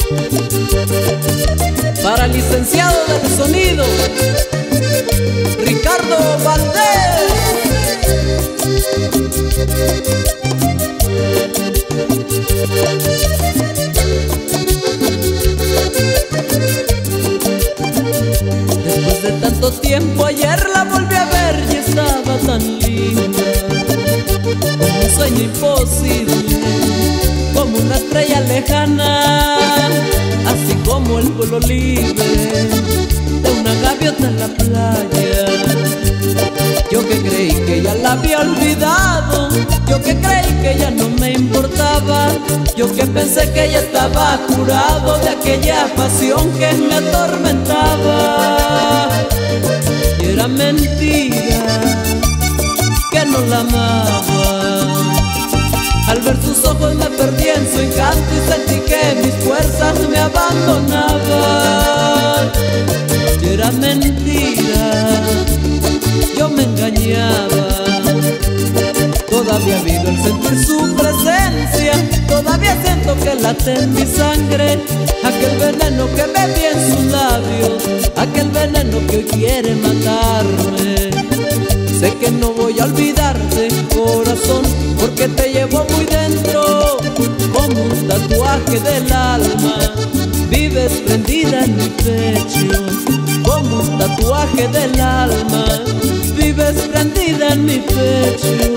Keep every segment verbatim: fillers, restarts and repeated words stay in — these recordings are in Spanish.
Para el licenciado del sonido, Ricardo Valdés. Después de tanto tiempo, ayer la volví a ver y estaba tan linda, como un sueño imposible, como una estrella lejana, así como el vuelo libre de una gaviota en la playa. Yo que creí que ya la había olvidado, yo que creí que ya no me importaba, yo que pensé que ya estaba curado de aquella pasión que me atormentaba. Y era mentira que no la amaba. Al ver sus ojos me perdí en su encanto y sentí que mis fuerzas me abandonaban. Y era mentira, yo me engañaba. Todavía vivo al sentir su presencia, todavía siento que late en mi sangre aquel veneno que bebí en sus labios, aquel veneno que hoy quiere matarme. Sé que no voy a olvidarte, corazón, porque te llevo muy dentro, como un tatuaje del alma. Vives prendida en mi pecho, como un tatuaje del alma. Vives prendida en mi pecho.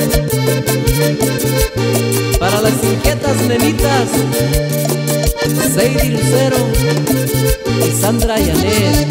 Para las inquietas nenitas, Seidy Lucero y Sandra Yanet.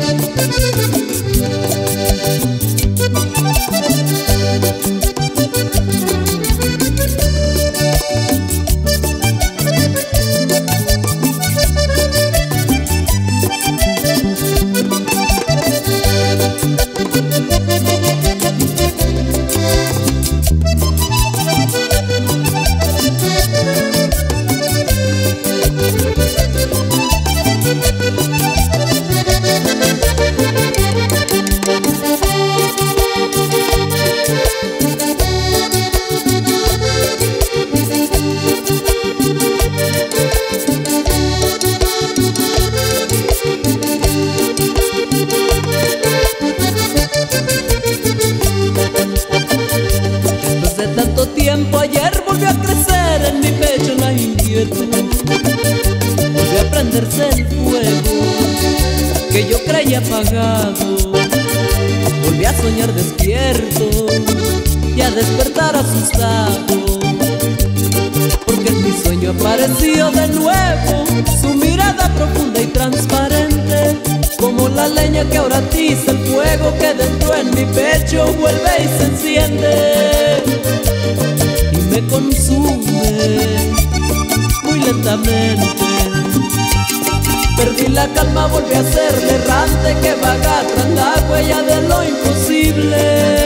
Ayer volvió a crecer en mi pecho la inquietud, volvió a prenderse el fuego que yo creía apagado, volví a soñar despierto y a despertar asustado, porque en mi sueño apareció de nuevo su mirada profunda y transparente, como la leña que ahora atiza el fuego que dentro en mi pecho vuelve y se enciende. Me consume muy lentamente. Perdí la calma, volví a ser errante que vaga tras la huella de lo imposible.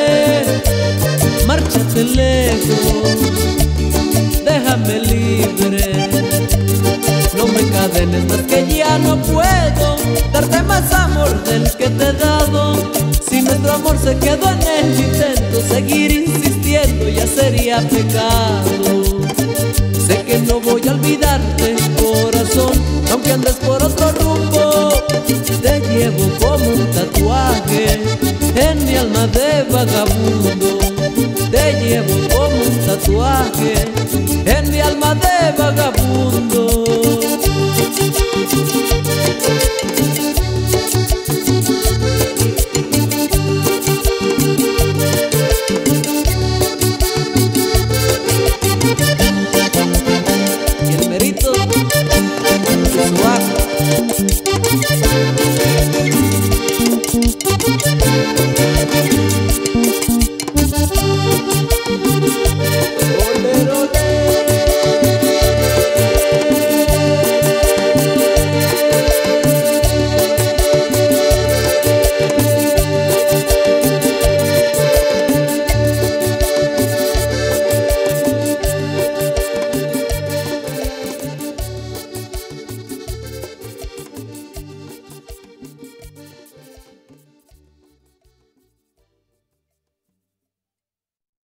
Márchate lejos, déjame libre. No me encadenes más que ya no puedo darte más amor del que te he dado. Si nuestro amor se quedó en el intento, seguir insistiendo ya sería pecado. Sé que no voy a olvidarte, corazón, aunque andes por otro rumbo. Te llevo como un tatuaje en mi alma de vagabundo. Te llevo como un tatuaje en mi alma de vagabundo.